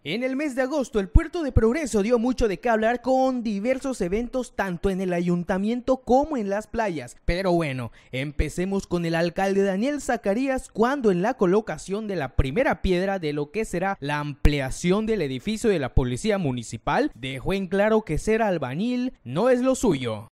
En el mes de agosto, el Puerto de Progreso dio mucho de qué hablar con diversos eventos tanto en el ayuntamiento como en las playas. Pero bueno, empecemos con el alcalde Daniel Zacarías cuando en la colocación de la primera piedra de lo que será la ampliación del edificio de la Policía Municipal, dejó en claro que ser albañil no es lo suyo.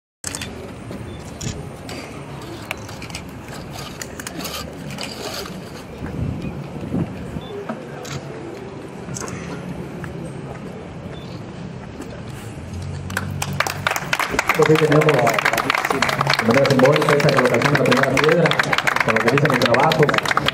Aquí tenemos de manera simbólica esta colocación de la primera piedra, con lo que dicen los trabajos.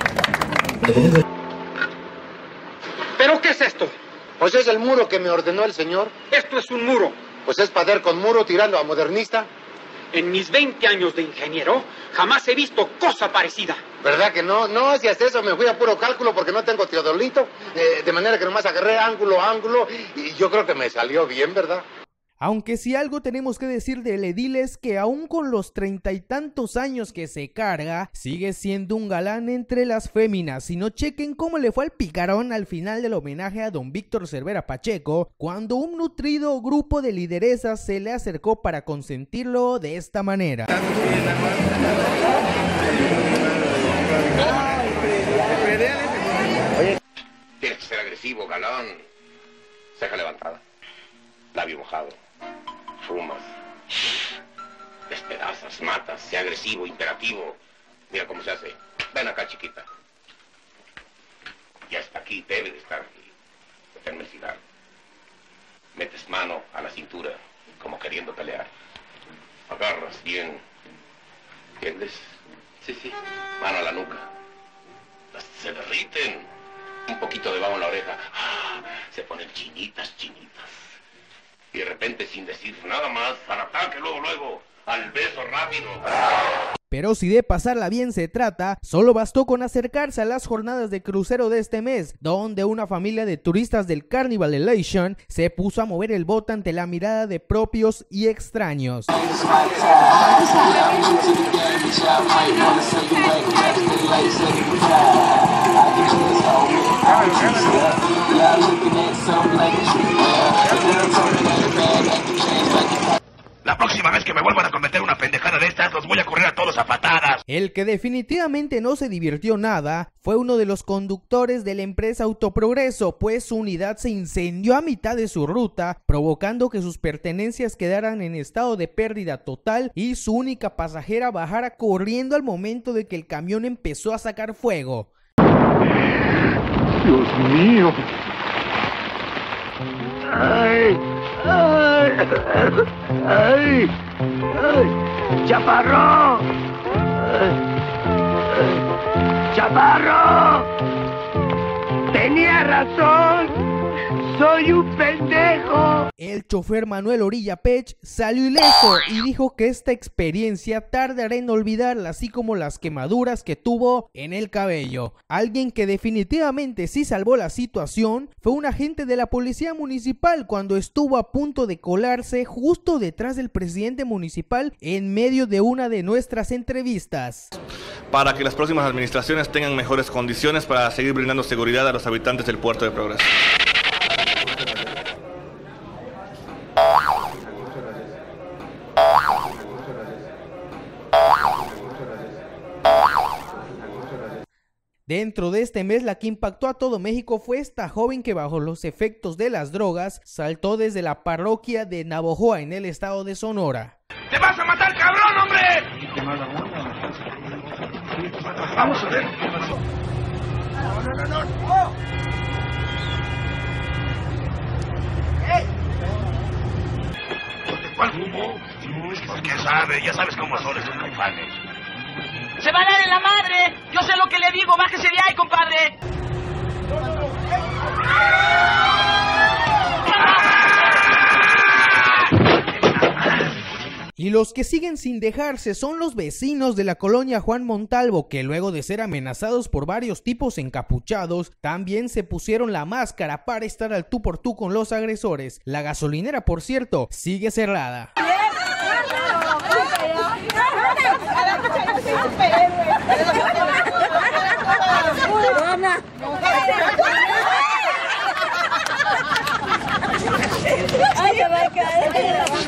¿Pero qué es esto? Pues es el muro que me ordenó el señor. Esto es un muro. Pues es pader con muro tirando a modernista. En mis 20 años de ingeniero, jamás he visto cosa parecida. ¿Verdad que no? No, si hasta eso me fui a puro cálculo porque no tengo teodolito. De manera que nomás agarré ángulo, y yo creo que me salió bien, ¿verdad? Aunque si algo tenemos que decir del edil es que aún con los 30 y tantos años que se carga, sigue siendo un galán entre las féminas. Si no, chequen cómo le fue al picarón al final del homenaje a don Víctor Cervera Pacheco, cuando un nutrido grupo de lideresas se le acercó para consentirlo de esta manera. Tienes que ser agresivo, galán. Ceja levantada, labio mojado. Fumas, despedazas, matas, sea agresivo, imperativo. Mira cómo se hace. Ven acá, chiquita. Ya está aquí, debe de estar aquí. Meterme el cigarro. Metes mano a la cintura, como queriendo pelear. Agarras bien. ¿Entiendes? Sí, sí. Mano a la nuca. Se derriten. Un poquito de babo en la oreja. Se ponen chinitas, chinitas. Y de repente, sin decir nada más, al ataque, luego, al beso rápido. Pero si de pasarla bien se trata, solo bastó con acercarse a las jornadas de crucero de este mes, donde una familia de turistas del Carnival Elation se puso a mover el bote ante la mirada de propios y extraños. La próxima vez que me vuelvan a cometer una pendejada de estas, los voy a correr a todos a patadas. El que definitivamente no se divirtió nada fue uno de los conductores de la empresa Autoprogreso, pues su unidad se incendió a mitad de su ruta, provocando que sus pertenencias quedaran en estado de pérdida total y su única pasajera bajara corriendo al momento de que el camión empezó a sacar fuego. ¡Dios mío! ¡Ay! ¡Ay! ¡Ay! ¡Ay! ¡Chaparro! ¡Ay! ¡Ay! ¡Chaparro! ¡Tenía razón! ¡Soy un pendejo! El chofer Manuel Orilla Pech salió ileso y dijo que esta experiencia tardará en olvidarla, así como las quemaduras que tuvo en el cabello. Alguien que definitivamente sí salvó la situación fue un agente de la Policía Municipal cuando estuvo a punto de colarse justo detrás del presidente municipal en medio de una de nuestras entrevistas. Para que las próximas administraciones tengan mejores condiciones para seguir brindando seguridad a los habitantes del Puerto de Progreso. Dentro de este mes, la que impactó a todo México fue esta joven que bajo los efectos de las drogas saltó desde la parroquia de Navojoa en el estado de Sonora. ¡Te vas a matar, cabrón, hombre! Vamos a ver. No. ¿Cuál fumó? ¿Qué sabe? Ya sabes cómo son esos caifanes. ¡Se va a dar en la madre! ¡Yo sé lo que le digo! ¡Bájese de ahí, compadre! Y los que siguen sin dejarse son los vecinos de la colonia Juan Montalvo, que luego de ser amenazados por varios tipos encapuchados, también se pusieron la máscara para estar al tú por tú con los agresores. La gasolinera, por cierto, sigue cerrada.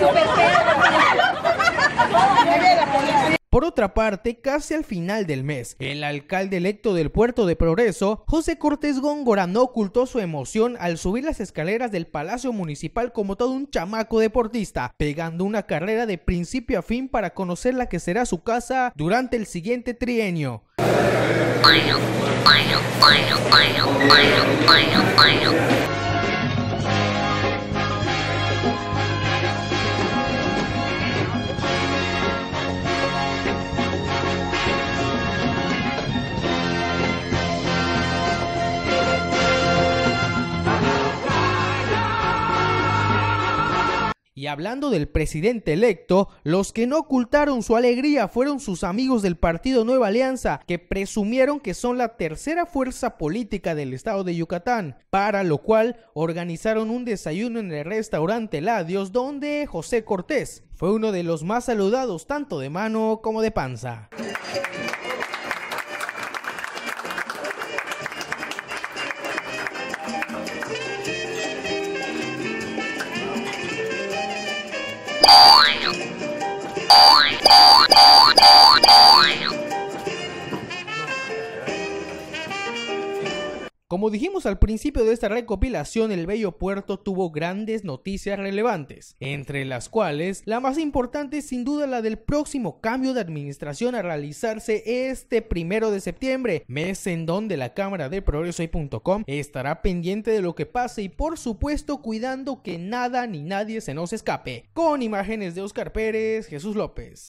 Por otra parte, casi al final del mes, el alcalde electo del Puerto de Progreso, José Cortés Góngora, no ocultó su emoción al subir las escaleras del Palacio Municipal como todo un chamaco deportista, pegando una carrera de principio a fin para conocer la que será su casa durante el siguiente trienio. Y hablando del presidente electo, los que no ocultaron su alegría fueron sus amigos del partido Nueva Alianza, que presumieron que son la tercera fuerza política del estado de Yucatán, para lo cual organizaron un desayuno en el restaurante Ladios, donde José Cortés fue uno de los más saludados tanto de mano como de panza. Como dijimos al principio de esta recopilación, el bello puerto tuvo grandes noticias relevantes, entre las cuales la más importante es sin duda la del próximo cambio de administración a realizarse este 1 de septiembre, mes en donde la Cámara de Progreso.com estará pendiente de lo que pase y por supuesto cuidando que nada ni nadie se nos escape. Con imágenes de Oscar Pérez, Jesús López.